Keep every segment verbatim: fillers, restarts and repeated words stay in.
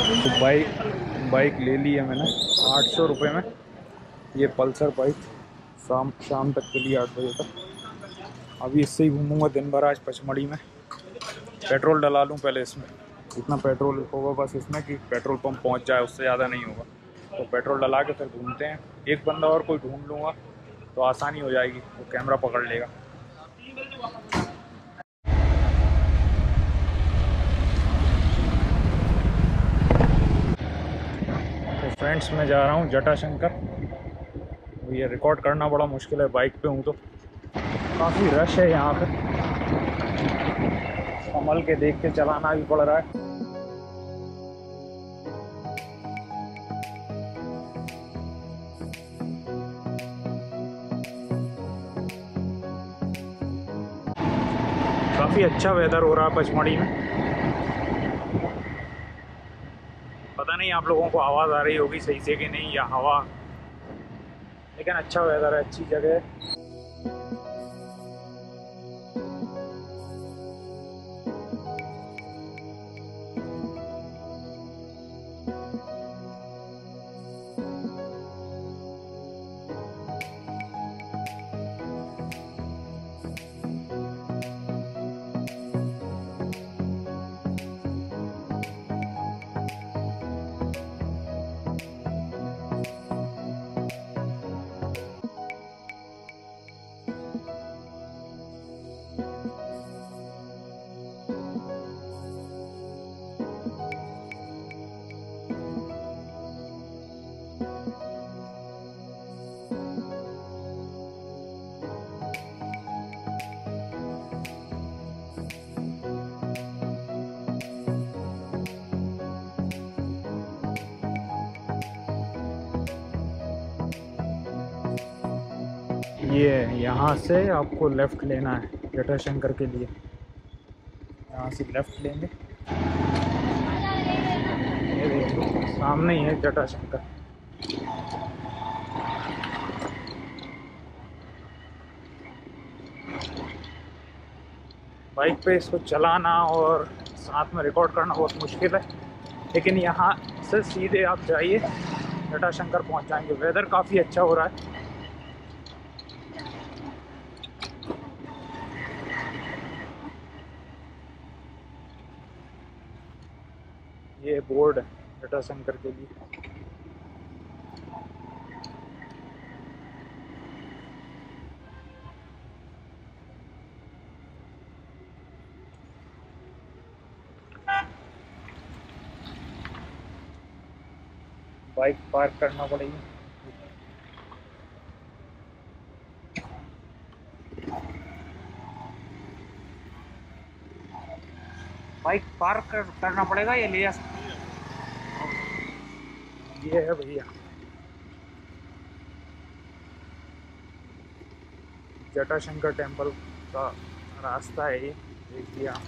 तो bike bike ले ली है मैंने आठ सौ रुपये में। ये पल्सर बाइक शाम शाम तक के लिए आठ बजे तक। अभी इससे ही घूमूंगा दिन भर आज पचमढ़ी में। पेट्रोल डला लूँ पहले इसमें, इतना पेट्रोल होगा बस इसमें कि पेट्रोल पंप पहुंच जाए, उससे ज़्यादा नहीं होगा। तो पेट्रोल डला के फिर घूमते हैं। एक बंदा और कोई ढूंढ लूँगा तो आसानी हो जाएगी, वो कैमरा पकड़ लेगा। तो फ्रेंड्स मैं जा रहा हूँ जटाशंकर। ये रिकॉर्ड करना बड़ा मुश्किल है, बाइक पे हूँ तो काफ़ी रश है यहाँ पे, संभल के देख के चलाना भी पड़ रहा है। काफ़ी अच्छा वेदर हो रहा है पचमढ़ी में। पता नहीं आप लोगों को आवाज़ आ रही होगी सही से कि नहीं, या हवा, लेकिन अच्छा वेदर है, अच्छी जगह है। ये यहाँ से आपको लेफ़्ट लेना है जटाशंकर के लिए। यहाँ से लेफ़्ट लेंगे, ये देखिए सामने ही है जटाशंकर। बाइक पे इसको चलाना और साथ में रिकॉर्ड करना बहुत मुश्किल है, लेकिन यहाँ से सीधे आप जाइए जटाशंकर पहुँच जाएंगे। वेदर काफ़ी अच्छा हो रहा है। ये बोर्ड है जटाशंकर के लिए। बाइक पार्क करना पड़ेगी। बाइक पार्क कर, करना पड़ेगा, ये ले जा सकते हैं। ये है भैया जटाशंकर टेम्पल का रास्ता है ये, देखिए आप।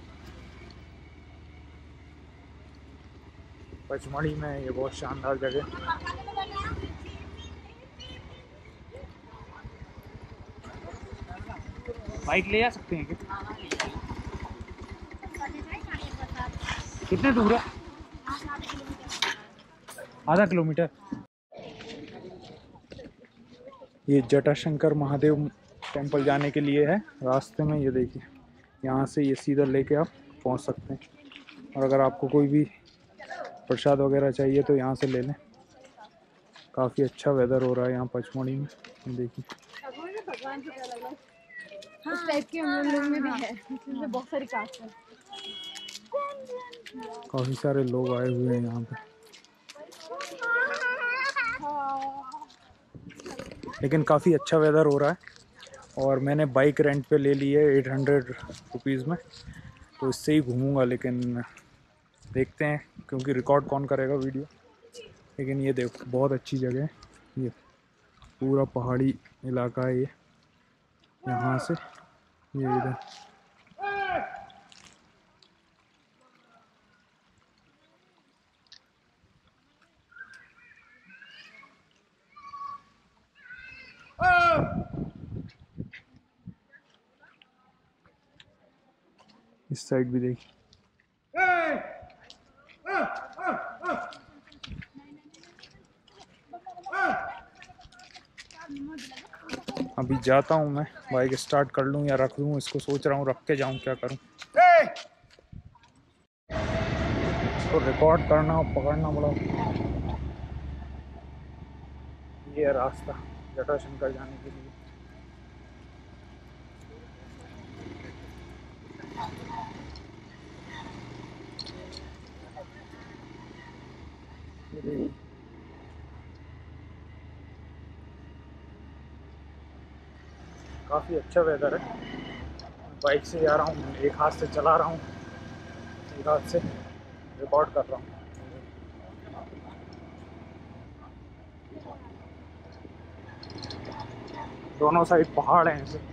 पचमढ़ी में ये बहुत शानदार जगह। बाइक ले जा सकते हैं क्या? कितने दूर है? आधा किलोमीटर। ये जटाशंकर महादेव टेम्पल जाने के लिए है, रास्ते में ये देखिए, यहाँ से ये सीधा लेके आप पहुँच सकते हैं। और अगर आपको कोई भी प्रसाद वगैरह चाहिए तो यहाँ से ले लें। काफ़ी अच्छा वेदर हो रहा है यहाँ पचमढ़ी में, देखिए। उस टाइप के हम लोग में भी है, इसमें बहुत सारी कास्ट है। काफ़ी सारे लोग आए हुए हैं यहाँ पे, लेकिन काफ़ी अच्छा वेदर हो रहा है। और मैंने बाइक रेंट पे ले ली है एट हंड्रेड रुपीज़ में, तो इससे ही घूमूंगा। लेकिन देखते हैं, क्योंकि रिकॉर्ड कौन करेगा वीडियो। लेकिन ये देखो बहुत अच्छी जगह है, ये पूरा पहाड़ी इलाका है ये। यहाँ से ये इधर इस साइड भी देखिए। अभी जाता हूँ मैं, बाइक स्टार्ट कर लूँ या रख लूँ इसको, सोच रहा हूँ रख के जाऊँ, क्या करूँ। इसको रिकॉर्ड करना और पकड़ना बड़ा। ये है रास्ता जटाशंकर जाने के लिए। काफ़ी अच्छा वेदर है। बाइक से जा रहा हूँ, एक हाथ से चला रहा हूँ, एक हाथ से रिकॉर्ड कर रहा हूँ। दोनों साइड पहाड़ हैं ऐसे।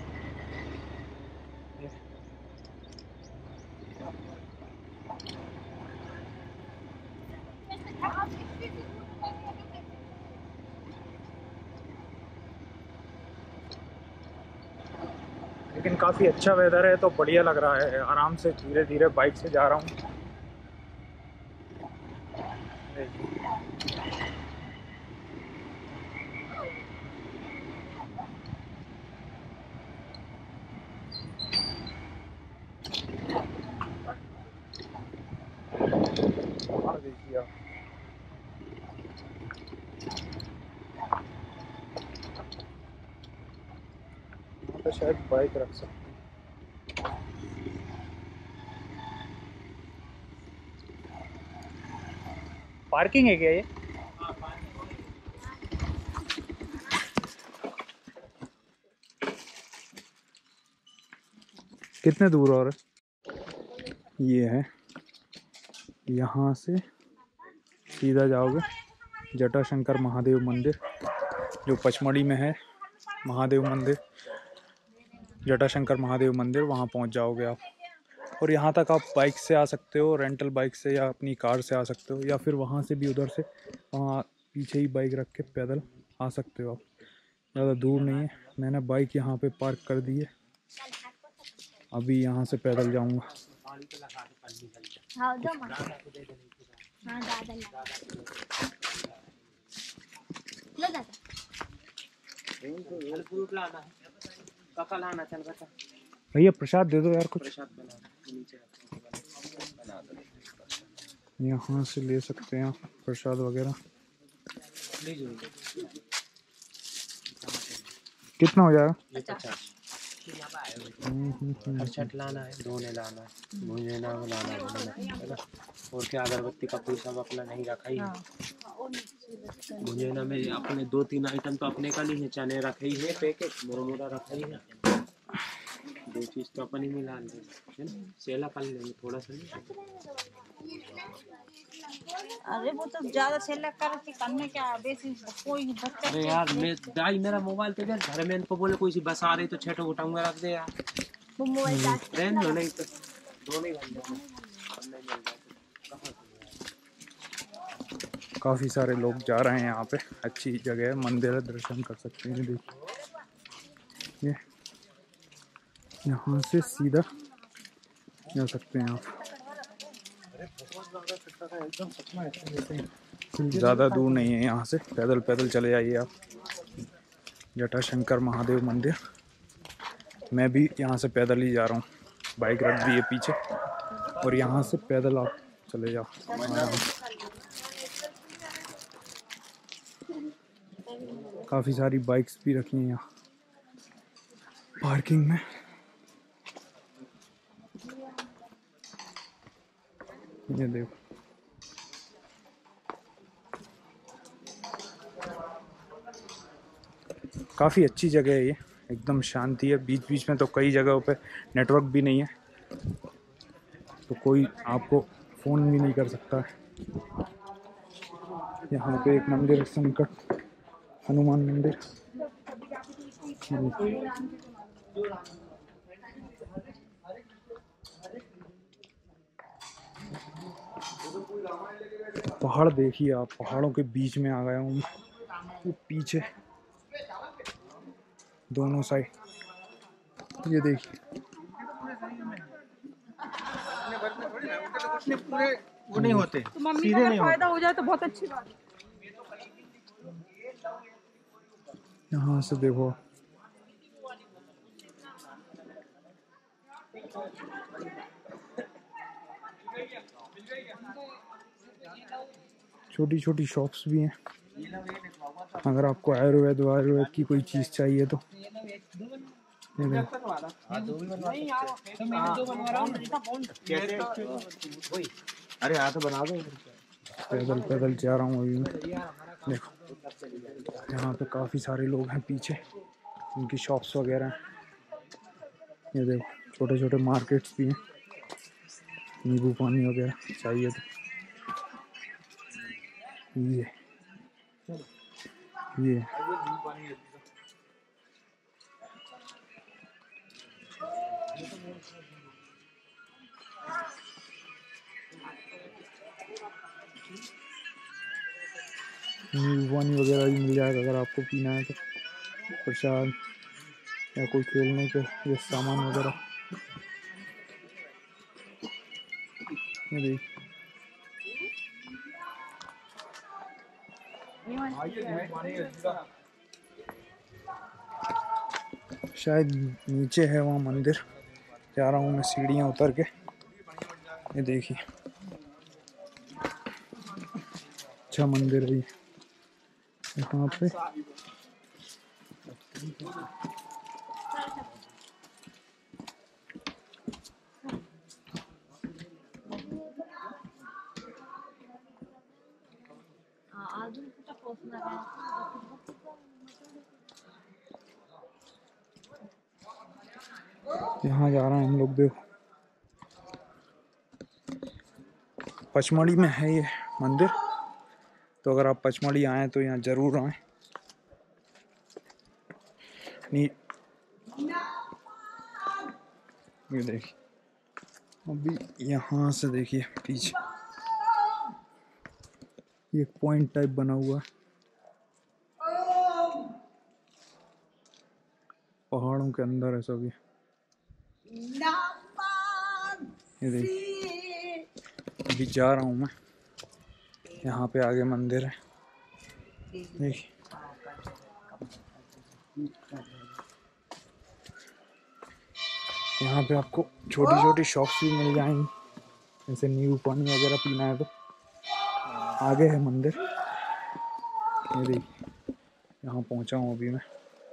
लेकिन काफ़ी अच्छा वेदर है तो बढ़िया लग रहा है, आराम से धीरे धीरे बाइक से जा रहा हूँ। पहाड़ देखिए आप। यहाँ पे शायद बाइक रख सकते हैं। पार्किंग है क्या ये? कितने दूर और है? ये है, यहाँ से सीधा जाओगे जटाशंकर महादेव मंदिर, जो पचमढ़ी में है। महादेव मंदिर, जटाशंकर महादेव मंदिर, वहाँ पहुँच जाओगे आप। और यहाँ तक आप बाइक से आ सकते हो, रेंटल बाइक से या अपनी कार से आ सकते हो, या फिर वहाँ से भी उधर से वहाँ पीछे ही बाइक रख के पैदल आ सकते हो आप। ज़्यादा दूर नहीं है। मैंने बाइक यहाँ पे पार्क कर दी है, अभी यहाँ से पैदल जाऊँगा। हाँ दो माँ। हाँ दादा लो दादा। भैया प्रसाद दे दो यार कुछ। यहाँ से ले सकते हैं प्रसाद वगैरह। कितना हो जाएगा? खर्चट लाना है, दोने लाना है, भुंजना में लाना है ना। और क्या अगरबत्ती का कोई सब अपना नहीं रखा ही है। भुंजना में अपने दो तीन आइटम तो अपने का नहीं है, चने रखे ही है, पैकेट मुरमुरा रखा ही है, दो चीज तो अपन ही मिला लेंगे, सेला कर लेंगे थोड़ा सा। अरे वो तो ज्यादा सेल कर के करने क्या बेसी कोई बच्चा। अरे यार मैं दाई मेरा मोबाइल तो यार घर में इनको बोले कोई सी बस आ रही तो छेटो उठाऊंगा रख दे यार। वो मोबाइल रहने दो, नहीं तो दो नहीं घंटे काफ़ी सारे लोग जा रहे हैं यहाँ पे। अच्छी जगह है, मंदिर है, दर्शन कर सकते हैं। देखिए ये यहाँ से सीधा जा सकते हैं आप। ज़्यादा दूर नहीं है यहाँ से, पैदल पैदल चले जाइए आप जटाशंकर महादेव मंदिर। मैं भी यहाँ से पैदल ही जा रहा हूँ, बाइक रख दी है पीछे, और यहाँ से पैदल आप चले जाओ। काफ़ी सारी बाइक्स भी रखी हैं यहाँ पार्किंग में। ये देखो काफ़ी अच्छी जगह है ये, एकदम शांति है। बीच बीच में तो कई जगहों पे नेटवर्क भी नहीं है, तो कोई आपको फ़ोन भी नहीं कर सकता है। यहाँ पे एक मंदिर है, संकट हनुमान मंदिर। पहाड़ देखिए आप, पहाड़ों के बीच में आ गया हूँ। वो पीछे दोनों साइड ये देखिए, वो नहीं होते, तो मम्मी का अगर फायदा हो जाए तो बहुत अच्छी बात है। यहाँ से देखो छोटी छोटी शॉप्स भी हैं। अगर आपको आयुर्वेद आयुर्वेद की कोई चीज़ चाहिए तो ये देखो। अरे हाँ तो बना दो। पैदल पैदल जा रहा हूँ अभी मैं। देखो यहाँ पे काफ़ी सारे लोग हैं पीछे, उनकी शॉप्स वगैरह हैं। ये देखो छोटे छोटे मार्केट्स भी हैं, नींबू पानी वगैरह चाहिए तो ये ये नींबू पानी वगैरह भी मिल जाएगा अगर आपको पीना है तो। प्रसाद या कोई खेलने के ये सामान वगैरह। ये देखिए शायद नीचे है वहाँ मंदिर, जा रहा हूँ मैं सीढ़ियाँ उतर के। ये देखिए अच्छा मंदिर है ये। यहाँ पे यहाँ जा रहे हैं हम लोग। देखो पचमढ़ी में है ये मंदिर, तो अगर आप पचमढ़ी आए तो यहाँ जरूर आए। नी ये देखिए अभी यहाँ से देखिए पीछे ये पॉइंट टाइप बना हुआ है पहाड़ों के अंदर है सब। ये देखिए अभी जा रहा हूँ मैं, यहाँ पे आगे मंदिर है। देखिए यहाँ पे आपको छोटी छोटी शॉप्स भी मिल जाएंगी, जैसे नींबू पानी वगैरह पीना है तो। आगे है मंदिर। ये देखिए यहाँ पहुँचा हूँ अभी मैं।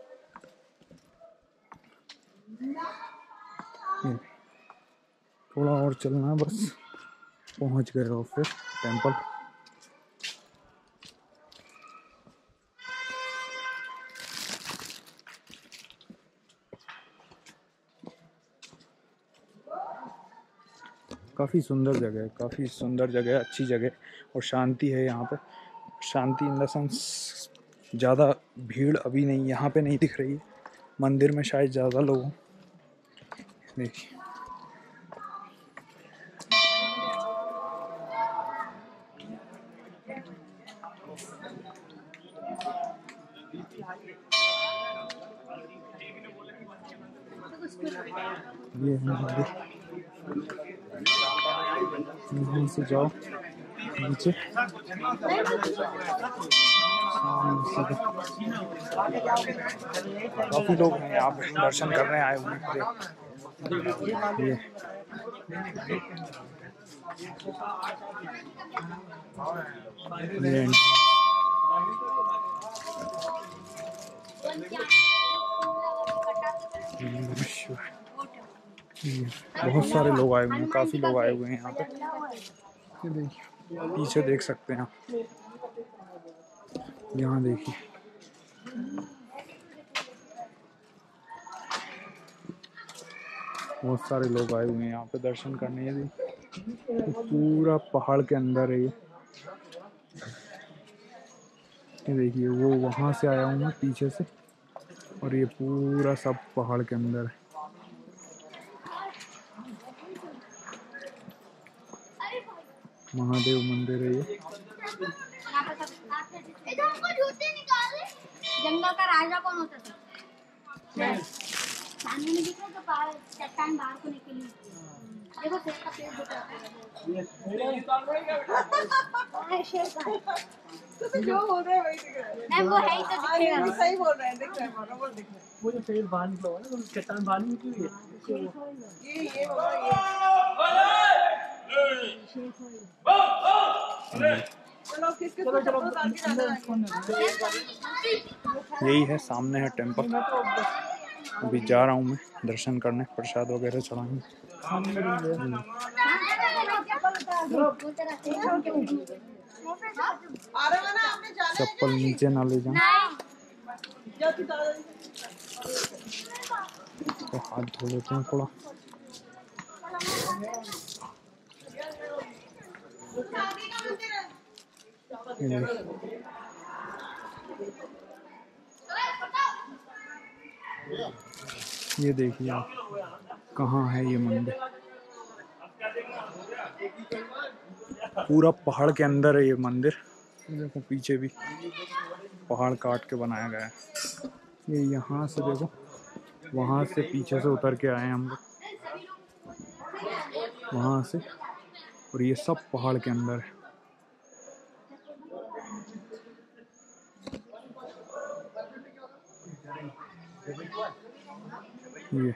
थोड़ा और चलना है बस, पहुँच गए और फिर टेंपल। काफ़ी सुंदर जगह है, काफ़ी सुंदर जगह है, अच्छी जगह और शांति है यहाँ पे। शांति इन द सेंस ज़्यादा भीड़ अभी नहीं यहाँ पे नहीं दिख रही है। मंदिर में शायद ज़्यादा लोग हों। देखिए ये है मंदिर। यहाँ से जाओ नीचे, काफी लोग हैं यहाँ पे दर्शन करने आए हुए हैं। ये ये बहुत सारे लोग आए हुए हैं, काफी लोग आए हुए हैं यहाँ पे। ये देखिए पीछे देख सकते हैं आप, यहाँ देखिए बहुत सारे लोग आए हुए हैं यहाँ पे दर्शन करने। ये पूरा पहाड़ के अंदर है ये। ये देखिए वो वहाँ से आया हूँ मैं पीछे से, और ये पूरा सब पहाड़ के अंदर है। महादेव मंदिर है ये। जंगल का राजा कौन होता था? सामने में दिख रहा है तो चट्टान बाहर को निकली। देखो शेर का पेड़ दिख रहा है। जो बोल रहे हैं वही दिख रहा है। नहीं वो है ही तो हाँ, ये दिखेगा भी ना। सही बोल रहे हैं, दिख रहा है, बराबर दिख रहा वो जो पेड़ बाहर निकला हुआ है ना, वो चट्टान बाहर निकली हुई है। है। ये ये बाबा ये चलो किसके चलो चलो चप्पल उतार के जाना है। यही है, सामने है टेम्पल। अभी जा रहा हूँ मैं दर्शन करने, प्रसाद वगैरह चढ़ाएंगे। आ रहा है ना, आपने जाना है चप्पल नीचे ना ले जाऊँ क्या तू दादा तो हाथ धो लेते हैं थोड़ा। शादी का मंदिर है। ये देखिए आप, कहाँ है ये मंदिर। पूरा पहाड़ के अंदर है ये मंदिर। देखो पीछे भी पहाड़ काट के बनाया गया है। ये यहाँ से देखो, वहाँ से पीछे से उतर के आए हैं हम लोग वहाँ से, और ये सब पहाड़ के अंदर है। ये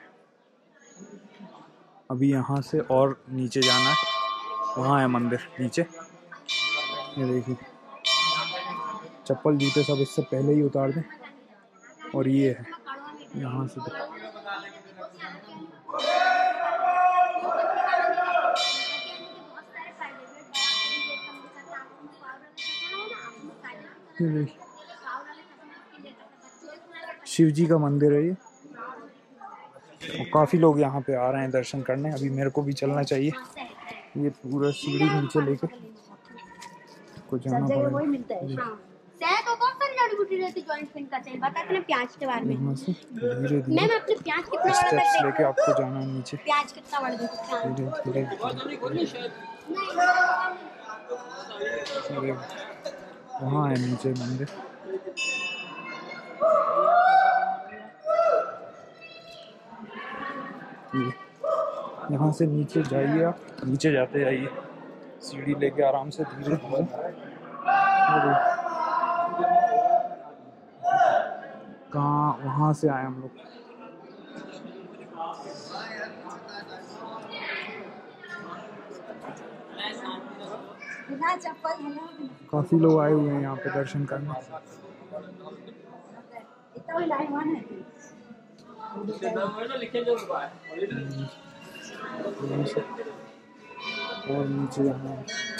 अभी यहाँ से और नीचे जाना है, वहाँ है मंदिर नीचे। ये देखिए, चप्पल जूते सब इससे पहले ही उतार दें। और ये है यहाँ से देखो। ये देखिए शिव जी का मंदिर है ये, और काफ़ी लोग यहाँ पे आ रहे हैं दर्शन करने। अभी मेरे को भी चलना चाहिए, ये पूरा सीढ़ी नीचे लेके को जाना पड़ेगा। सह तो कौन सी जड़ी बूटी रहती जॉइंट पेन का तेल बता अपने प्याज के बारे में। यहाँ से धीरे मैम धीरे अपने प्याज कितना बड़ा स्टेप्स कर लेके आपको जाना है नीचे। प्याज कितना बड़ा देखो धीरे धीरे धीरे वहाँ है नीचे मंदिर। ये यहाँ से नीचे जाइए, आप नीचे जाते जाइए सीढ़ी लेके आराम से धीरे धीरे। कहाँ वहाँ से आए हम लोग। बिना चप्पल है ना, काफी लोग आए हुए हैं यहाँ पे दर्शन करने। इतना भी लाइन वन है। यहाँ से और नीचे यहाँ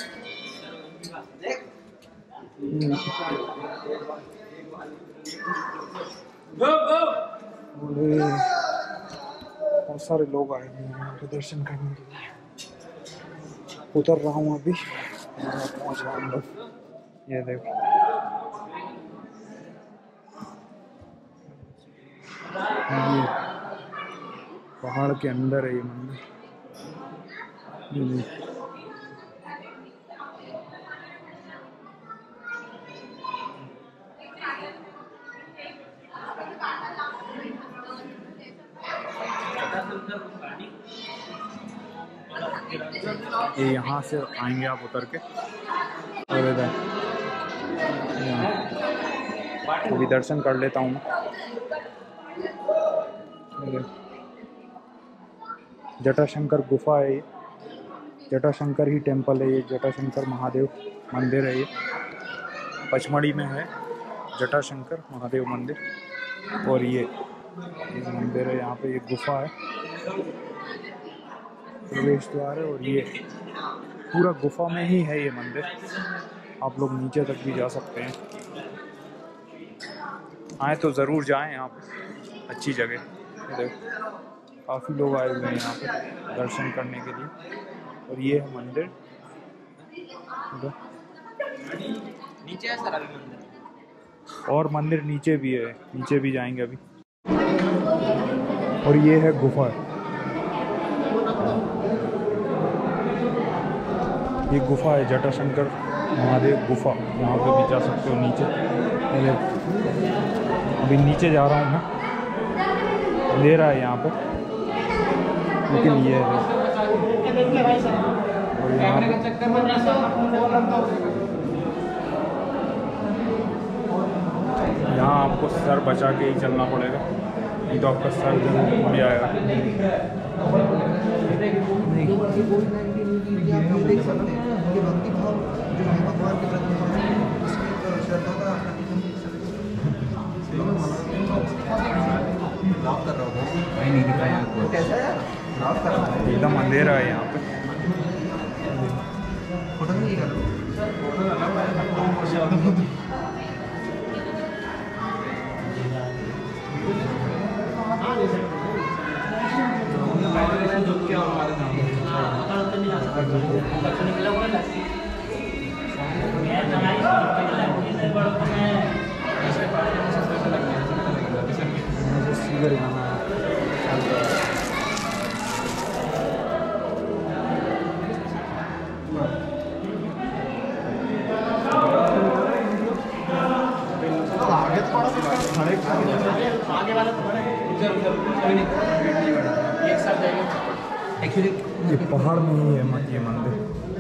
बहुत सारे लोग आए हुए हैं यहाँ पे दर्शन करने के लिए। उतर रहा हूँ अभी, पहुँच रहा हूँ। ये देखो ये पहाड़ के अंदर है ये मंदिर। ये देखो ये यहाँ से आएंगे आप उतर के, और इधर तो भी दर्शन कर लेता हूँ। जटाशंकर गुफा है ये, जटाशंकर ही टेम्पल है ये, जटाशंकर महादेव मंदिर है ये। पचमढ़ी में है जटाशंकर महादेव मंदिर। और ये ये मंदिर है, यहाँ पे एक गुफा है, प्रवेश द्वार है। और ये पूरा गुफा में ही है ये मंदिर। आप लोग नीचे तक भी जा सकते हैं, आए तो ज़रूर जाएं। यहाँ पे अच्छी जगह, देखो काफ़ी लोग आए हुए हैं यहाँ पे दर्शन करने के लिए। और ये है मंदिर, नीचे है सर अभी मंदिर, और मंदिर नीचे भी है, नीचे भी जाएंगे अभी। और ये है गुफा, ये गुफा है जटाशंकर महादेव गुफा। यहाँ पे भी जा सकते हो नीचे। अभी नीचे जा रहा हूँ मैं, अंधेरा है यहाँ पे, लेकिन ये है। और यहाँ पे यहाँ आपको सर बचा के ही चलना पड़ेगा, नहीं तो आपका सर जरूर टूट जाएगा। देख सकते हैं ये भक्ति भाव जो है भगवान के प्रति श्रद्धा का लाभ कर रहा हूँ। नहीं दिखाया आपको कैसा है, लाभ कर रहा हूँ। एकदम अंधेरा है यहाँ पे। फोटो नहीं कर रहा हूँ। आगे थोड़ा खड़े आगे वाला एक साथ जाएगा एक्चुअली। ये पहाड़ में ही है मत ये मंदिर।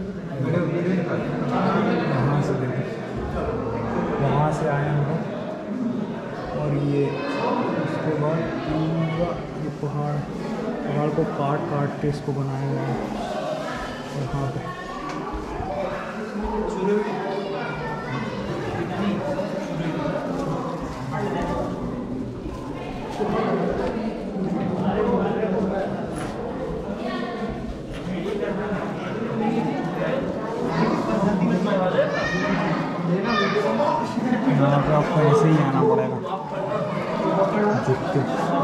वहाँ से देखो, वहाँ से आए हम लोग और ये उसके बाद पूरा ये पहाड़ पहाड़ को काट काट के इसको बनाया गया है। और यहाँ पे यहाँ पे आपको ऐसे ही आना पड़ेगा झुक के।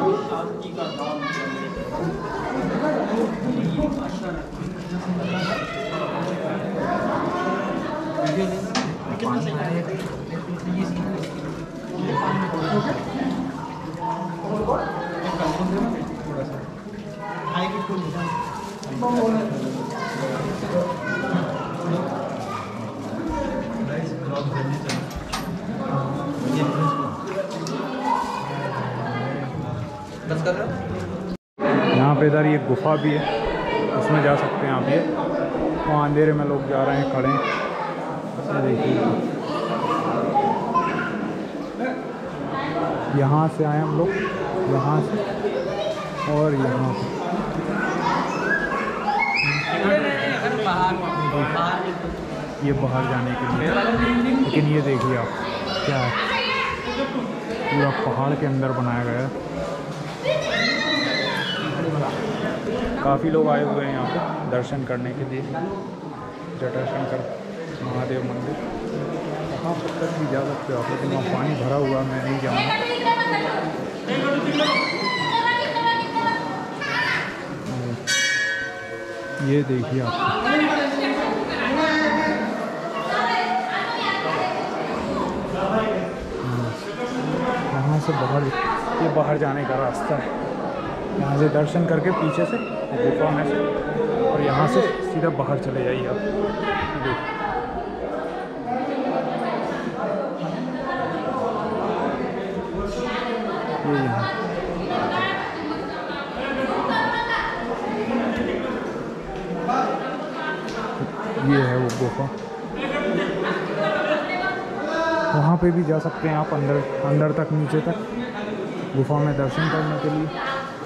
यहाँ पे इधर ये गुफा भी है, उसमें जा सकते हैं आप। ये वहाँ अंधेरे में लोग जा रहे हैं, खड़े हैं। ये देखिए, यहाँ से आए हम लोग, यहाँ से और यहाँ से। ये बाहर जाने के लिए, लेकिन ये देखिए आप क्या है, पूरा पहाड़ के अंदर बनाया गया है। काफ़ी लोग आए हुए हैं यहाँ पे दर्शन करने के लिए। जटाशंकर महादेव मंदिर, वहाँ पर तक भी जा सकते हो आप, लेकिन वहाँ पानी भरा हुआ, मैं नहीं जाऊँगा। ये देखिए आप, यहाँ से बाहर, ये बाहर जाने का रास्ता है। यहाँ से दर्शन करके पीछे से गुफा में से, और यहाँ से सीधा बाहर चले जाइए आप। देखिए ये यहाँ, ये है वो गुफा। वहाँ पे भी जा सकते हैं आप, अंदर अंदर तक, नीचे तक गुफा में दर्शन करने के लिए।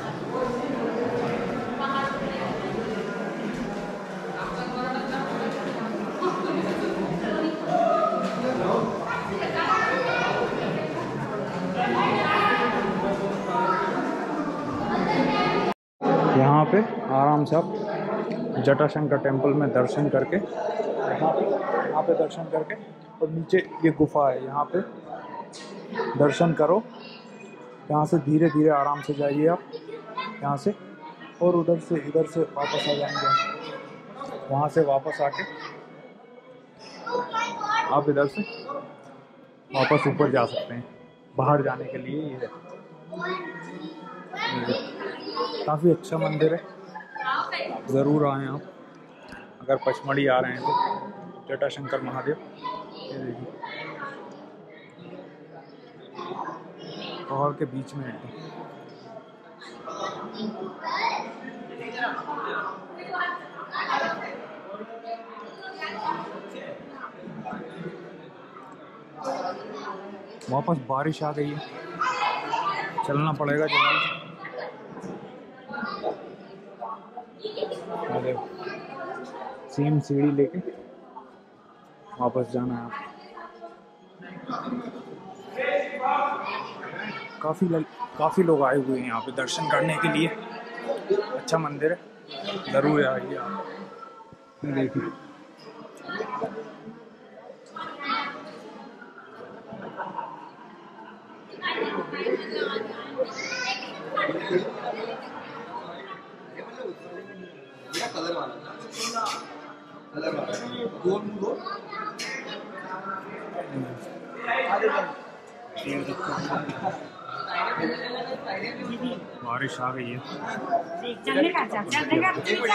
यहाँ पे आराम से आप जटाशंकर टेम्पल में दर्शन करके, यहाँ पे यहाँ पे दर्शन करके, और नीचे ये गुफा है, यहाँ पे दर्शन करो। यहाँ से धीरे धीरे आराम से जाइए आप यहाँ से, और उधर से इधर से वापस आ जाएंगे। वहाँ से वापस आके आप इधर से वापस ऊपर जा सकते हैं। बाहर जाने के लिए ये है, काफ़ी अच्छा मंदिर है, ज़रूर आएँ आप अगर पचमढ़ी आ रहे हैं तो। जटाशंकर महादेव, ये देखिए पहाड़ के बीच में एकदम। वापस बारिश आ गई है, चलना पड़ेगा जल्दी से। अरे सेम सीढ़ी लेके वापस जाना है। काफ़ी काफ़ी लोग आए हुए हैं यहाँ पे दर्शन करने के लिए। अच्छा मंदिर है, जरूर आइए आप। देखिए कलर वाला कलर वाला गोल गोल बारिश आ गई है। चलने का चलने का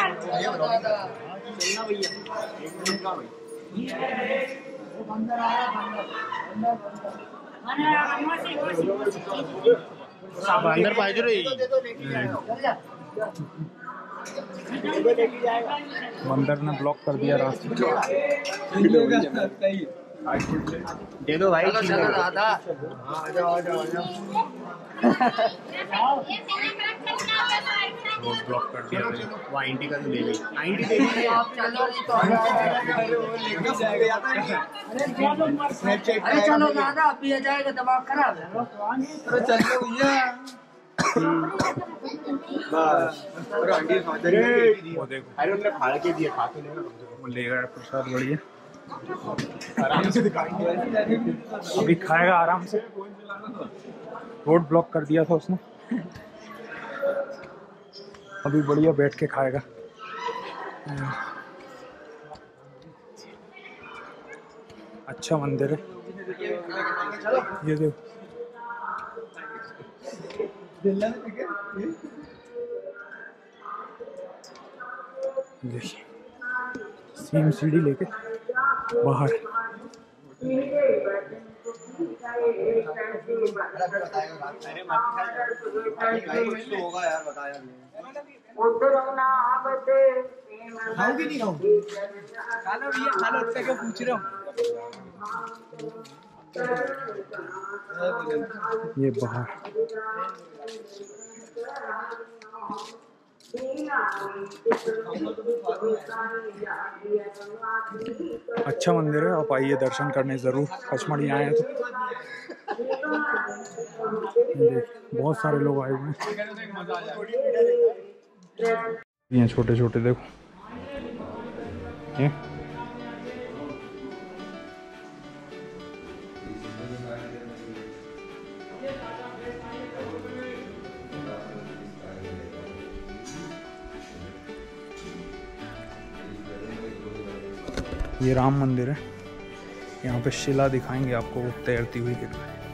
अंदर पाहिजे रे। मंदिर ने ब्लॉक कर दिया रास्ता। दे दो भाई। चलो दादा, आ जाओ आ जाओ आ जाओ। रोड ब्लॉक कर दिया। वो आईटी का तो ले ली, आईटी दे दी। आप चलो नहीं तो अरे वो लेके जाएगा। अरे चलो दादा, अभी आ जाएगा, दिमाग खराब है। अरे चलो भैया। वो देखो अरे उन्होंने फाड़ के दिए, खा तो लेगा। वो ले गया प्रसाद, बढ़िया आराम से दिखाएंगे। अभी खाएगा आराम से। रोड ब्लॉक कर दिया था उसने, अभी बढ़िया बैठ के खाएगा। अच्छा मंदिर है ये, देखो देखिए सेम सीढ़ी लेके बाहर। होगा यार, बताया खाओगे नहीं खाओगे? खाना भैया, खाना अच्छा क्यों पूछ रहे हो? ये बाहर अच्छा मंदिर है, आप आइए दर्शन करने ज़रूर। पचमढ़ी आए हैं तो देख बहुत सारे लोग आए हुए हैं। ये छोटे छोटे देखो ये ये राम मंदिर है। यहाँ पे शिला दिखाएंगे आपको, वो तैरती हुई।